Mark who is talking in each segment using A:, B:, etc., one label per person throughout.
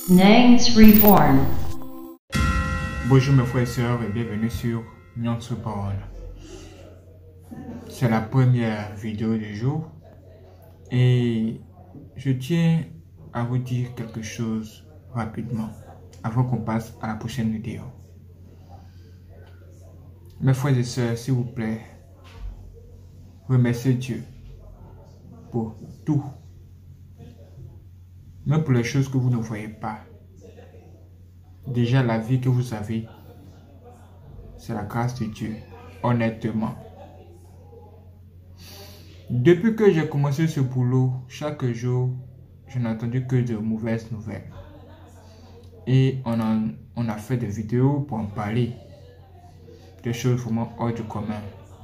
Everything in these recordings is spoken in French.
A: Nangs Reborn.
B: Bonjour mes frères et sœurs et bienvenue sur Nangs Reborn. C'est la première vidéo du jour et je tiens à vous dire quelque chose rapidement avant qu'on passe à la prochaine vidéo. Mes frères et sœurs, s'il vous plaît, remerciez Dieu pour tout, même pour les choses que vous ne voyez pas. Déjà, la vie que vous avez, c'est la grâce de Dieu, honnêtement. Depuis que j'ai commencé ce boulot, chaque jour, je n'ai entendu que de mauvaises nouvelles. Et on a fait des vidéos pour en parler. Des choses vraiment hors du commun.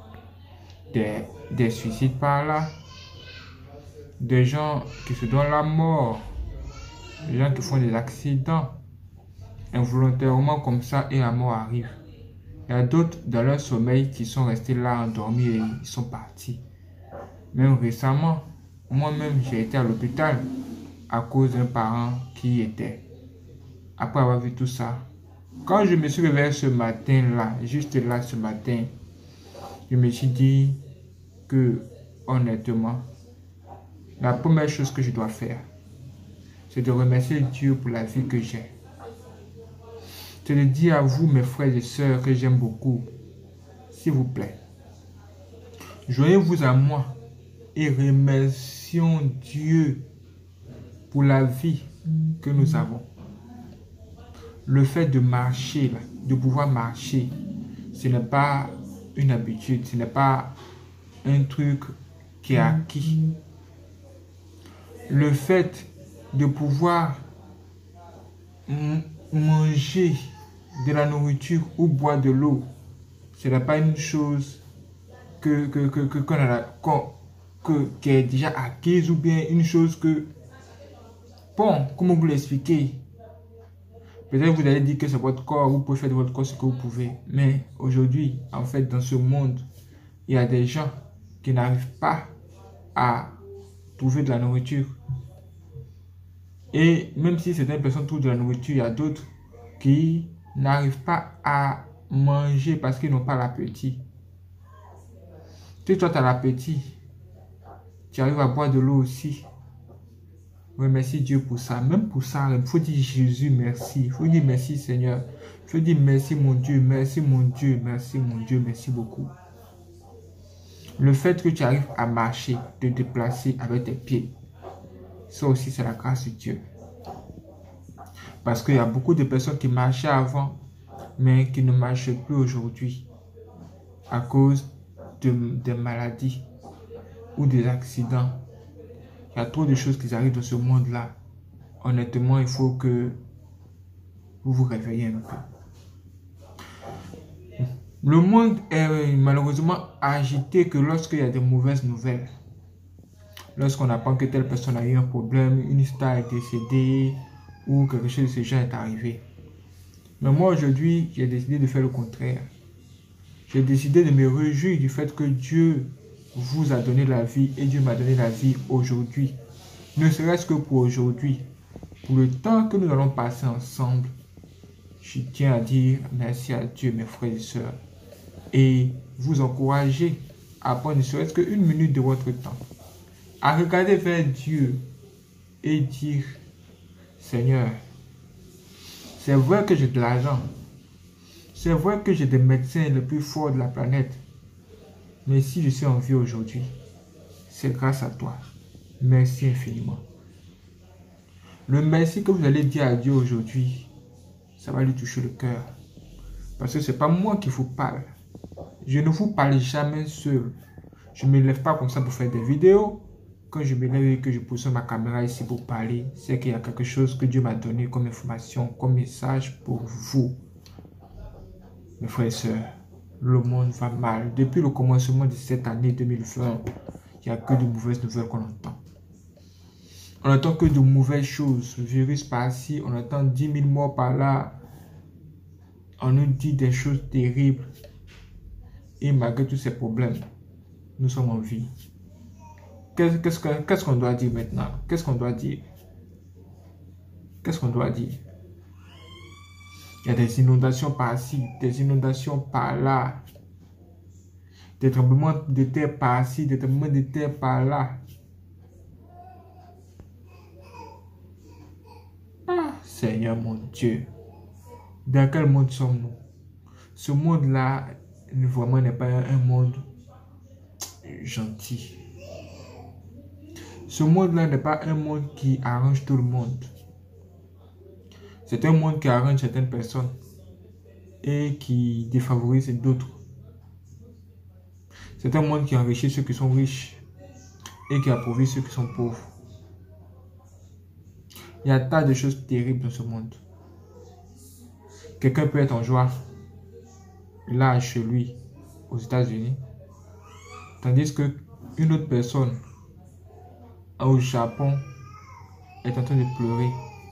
B: Des suicides par là. Des gens qui se donnent la mort. Des gens qui font des accidents. Involontairement comme ça et la mort arrive. Il y a d'autres dans leur sommeil qui sont restés là endormis et ils sont partis. Même récemment, moi-même j'ai été à l'hôpital à cause d'un parent qui y était. Après avoir vu tout ça, quand je me suis réveillé ce matin là, juste là ce matin, je me suis dit que honnêtement, la première chose que je dois faire, c'est de remercier Dieu pour la vie que j'ai. C'est de dire à vous, mes frères et sœurs, que j'aime beaucoup. S'il vous plaît, joignez-vous à moi et remercions Dieu pour la vie que nous avons. Le fait de marcher, là, de pouvoir marcher, ce n'est pas une habitude, ce n'est pas un truc qui est acquis. Le fait de pouvoir manger de la nourriture ou boire de l'eau, ce n'est pas une chose qui est déjà acquise ou bien une chose que, bon, comment vous l'expliquer? Peut-être vous allez dire que c'est votre corps, vous pouvez faire de votre corps ce que vous pouvez. Mais aujourd'hui, en fait, dans ce monde, il y a des gens qui n'arrivent pas à trouver de la nourriture. Et même si certaines personnes trouvent de la nourriture, il y a d'autres qui n'arrivent pas à manger parce qu'ils n'ont pas l'appétit. Si toi tu as l'appétit, tu arrives à boire de l'eau aussi. Remercie Dieu pour ça. Même pour ça, il faut dire Jésus merci. Il faut dire merci Seigneur. Il faut dire merci mon Dieu, merci mon Dieu, merci mon Dieu, merci beaucoup. Le fait que tu arrives à marcher, te déplacer avec tes pieds, ça aussi c'est la grâce de Dieu. Parce qu'il y a beaucoup de personnes qui marchaient avant, mais qui ne marchent plus aujourd'hui à cause des maladies ou des accidents. Il y a trop de choses qui arrivent dans ce monde-là. Honnêtement, il faut que vous vous réveillez un peu. Le monde est malheureusement agité que lorsqu'il y a des mauvaises nouvelles. Lorsqu'on apprend que telle personne a eu un problème, une star est décédée ou quelque chose de ce genre est arrivé. Mais moi aujourd'hui, j'ai décidé de faire le contraire. J'ai décidé de me réjouir du fait que Dieu vous a donné la vie et Dieu m'a donné la vie aujourd'hui. Ne serait-ce que pour aujourd'hui. Pour le temps que nous allons passer ensemble, je tiens à dire merci à Dieu, mes frères et sœurs. Et vous encourager à prendre ne serait-ce qu'une minute de votre temps. À regarder vers Dieu et dire, Seigneur, c'est vrai que j'ai de l'argent. C'est vrai que j'ai des médecins les plus forts de la planète. Mais si je suis en vie aujourd'hui, c'est grâce à toi. Merci infiniment. Le merci que vous allez dire à Dieu aujourd'hui, ça va lui toucher le cœur. Parce que ce n'est pas moi qui vous parle. Je ne vous parle jamais seul. Je ne me lève pas comme ça pour faire des vidéos. Quand je me lève et que je pose ma caméra ici pour parler, c'est qu'il y a quelque chose que Dieu m'a donné comme information, comme message pour vous. Mes frères et sœurs, le monde va mal. Depuis le commencement de cette année 2020, il n'y a que de mauvaises nouvelles qu'on entend. On n'entend que de mauvaises choses. Virus par-ci, on entend 10 000 morts par-là. On nous dit des choses terribles. Et malgré tous ces problèmes, nous sommes en vie. Qu'est-ce qu'on doit dire maintenant? Qu'est-ce qu'on doit dire? Qu'est-ce qu'on doit dire? Il y a des inondations par-ci, des inondations par-là, des tremblements de terre par-ci, des tremblements de terre par-là. Ah, Seigneur mon Dieu, dans quel monde sommes-nous? Ce monde-là, vraiment, n'est pas un monde gentil. Ce monde-là n'est pas un monde qui arrange tout le monde. C'est un monde qui arrange certaines personnes et qui défavorise d'autres. C'est un monde qui enrichit ceux qui sont riches et qui appauvrit ceux qui sont pauvres. Il y a tas de choses terribles dans ce monde. Quelqu'un peut être en joie, là, chez lui, aux États-Unis, tandis que une autre personne au Japon est en train de pleurer.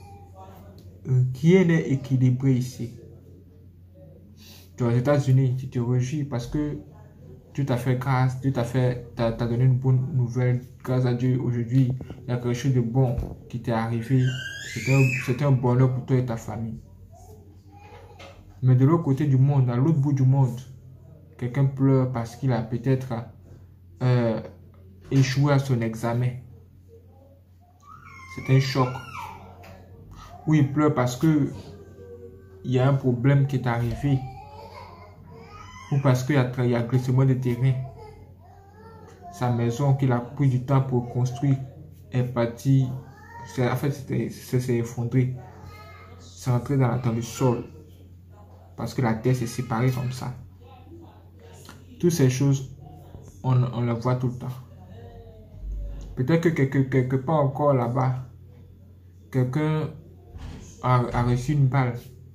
B: Rien n'est équilibré ici. Tu es aux États-Unis, tu te réjouis parce que tu t'as fait grâce, t'as donné une bonne nouvelle, grâce à Dieu. Aujourd'hui, il y a quelque chose de bon qui t'est arrivé. C'était un bonheur pour toi et ta famille. Mais de l'autre côté du monde, à l'autre bout du monde, quelqu'un pleure parce qu'il a peut-être échoué à son examen. C'est un choc. Ou il pleure parce que il y a un problème qui est arrivé. Ou parce qu'il y a glissement de terrain. Sa maison qu'il a pris du temps pour construire est partie. En fait, c'est effondré. C'est rentré dans le sol. Parce que la terre s'est séparée comme ça. Toutes ces choses, on les voit tout le temps. Peut-être que quelque part encore là-bas, quelqu'un a reçu une balle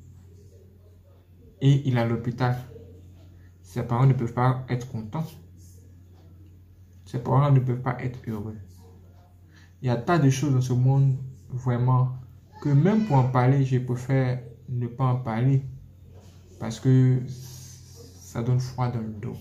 B: et il est à l'hôpital. Ses parents ne peuvent pas être contents. Ses parents ne peuvent pas être heureux. Il y a tas de choses dans ce monde, vraiment, que même pour en parler, je préfère ne pas en parler. Parce que ça donne froid dans le dos.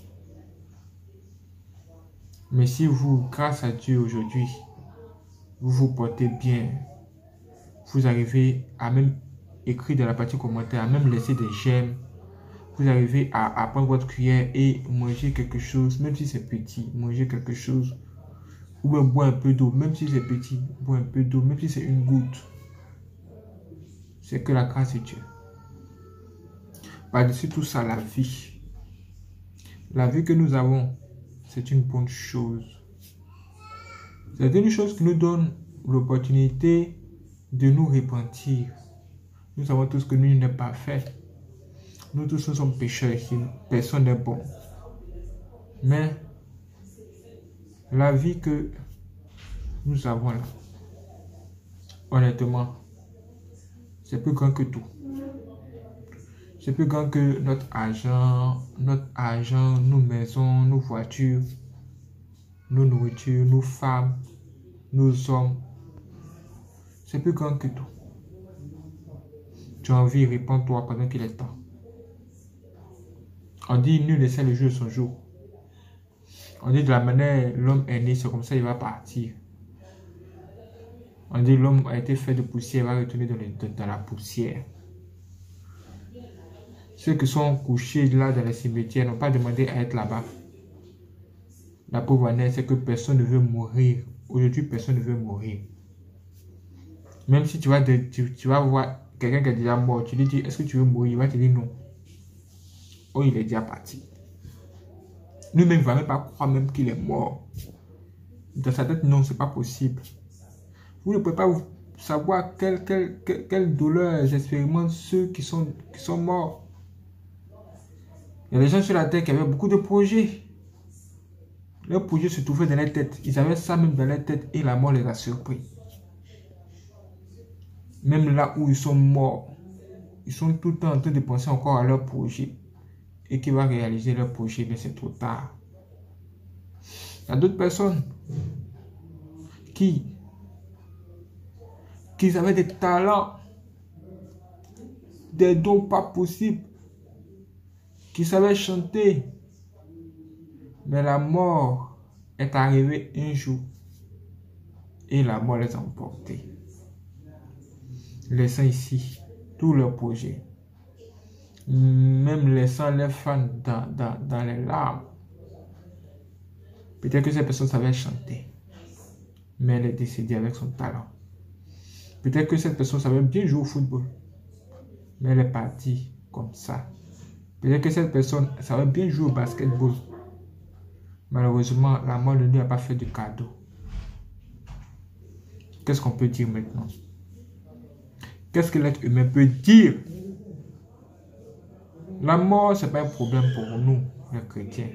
B: Mais si vous, grâce à Dieu aujourd'hui, vous vous portez bien, vous arrivez à même écrire dans la partie commentaire, à même laisser des j'aime, vous arrivez à prendre votre cuillère et manger quelque chose, même si c'est petit, manger quelque chose, ou bien boire un peu d'eau, même si c'est petit, boire un peu d'eau, même si c'est une goutte. C'est que la grâce de Dieu. Par-dessus tout ça, la vie. La vie que nous avons, c'est une bonne chose. C'est une chose qui nous donne l'opportunité de nous repentir. Nous savons tous que nous n'est pas fait. Nous tous nous sommes pécheurs ici. Personne n'est bon. Mais la vie que nous avons là, honnêtement, c'est plus grand que tout. C'est plus grand que notre argent, nos maisons, nos voitures, nos nourritures, nos femmes, nos hommes. C'est plus grand que tout. Tu as envie, répands-toi pendant qu'il est temps. On dit, nul ne sait le jour de son jour. On dit de la manière l'homme est né, c'est comme ça il va partir. On dit l'homme a été fait de poussière, il va retourner dans la poussière. Ceux qui sont couchés là dans les cimetières n'ont pas demandé à être là-bas. La pauvre année, c'est que personne ne veut mourir. Aujourd'hui, personne ne veut mourir. Même si tu vas voir quelqu'un qui est déjà mort, tu lui dis, est-ce que tu veux mourir? Il va te dire non. Oh, il est déjà parti. Lui-même ne va même pas croire même qu'il est mort. Dans sa tête, non, c'est pas possible. Vous ne pouvez pas savoir quelle douleur expérimentent ceux qui sont morts. Il y a des gens sur la terre qui avaient beaucoup de projets. Leurs projets se trouvaient dans leur tête. Ils avaient ça même dans leur tête et la mort les a surpris. Même là où ils sont morts, ils sont tout le temps en train de penser encore à leur projet. Et qui va réaliser leur projet, mais c'est trop tard. Il y a d'autres personnes qui avaient des talents, des dons pas possibles, qui savaient chanter, mais la mort est arrivée un jour et la mort les a emportés. laissant ici tous leurs projets. Même laissant les fans dans les larmes. Peut-être que cette personne savait chanter, mais elle est décédée avec son talent. Peut-être que cette personne savait bien jouer au football, mais elle est partie comme ça. Peut-être que cette personne savait bien jouer au basketball. Malheureusement, la mort ne lui a pas fait de cadeau. Qu'est-ce qu'on peut dire maintenant? Qu'est-ce que l'être humain peut dire? La mort, ce n'est pas un problème pour nous, les chrétiens.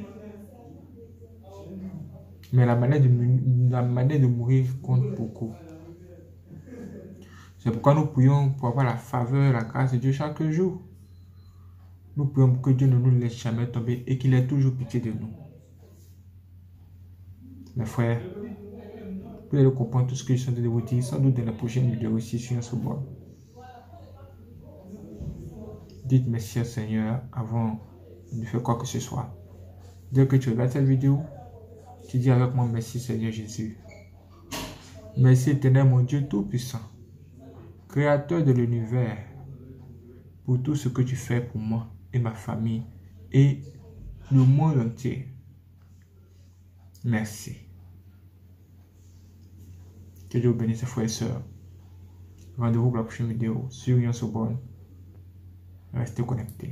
B: Mais la manière de mourir compte beaucoup. C'est pourquoi nous prions pour avoir la faveur, la grâce de Dieu chaque jour. Nous prions que Dieu ne nous laisse jamais tomber et qu'il ait toujours pitié de nous. Mes frères, vous allez comprendre tout ce que je suis en train de vous dire, sans doute dans la prochaine vidéo ici sur Sorbonne. Dites merci au Seigneur avant de faire quoi que ce soit. Dès que tu regardes cette vidéo, tu dis avec moi merci Seigneur Jésus. Merci éternel mon Dieu Tout-Puissant, Créateur de l'univers, pour tout ce que tu fais pour moi et ma famille et le monde entier. Merci. Que Dieu bénisse ses frères et sœurs. Rendez-vous pour la prochaine vidéo sur Union Sorbonne. Restez connectés.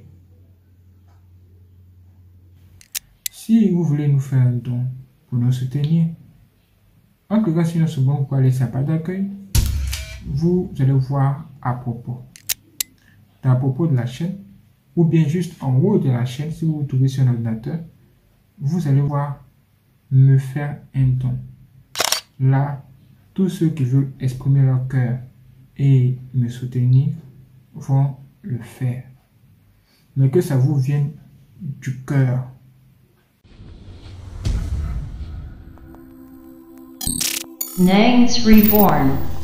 B: Si vous voulez nous faire un don pour nous soutenir, en cliquant sur Union Sorbonne, vous pouvez aller sur la page d'accueil. Vous allez voir à propos. Dans à propos de la chaîne, ou bien juste en haut de la chaîne, si vous vous trouvez sur un ordinateur, vous allez voir me faire un don. Là, tous ceux qui veulent exprimer leur cœur et me soutenir vont le faire. Mais que ça vous vienne du cœur.
A: Nangs Reborn.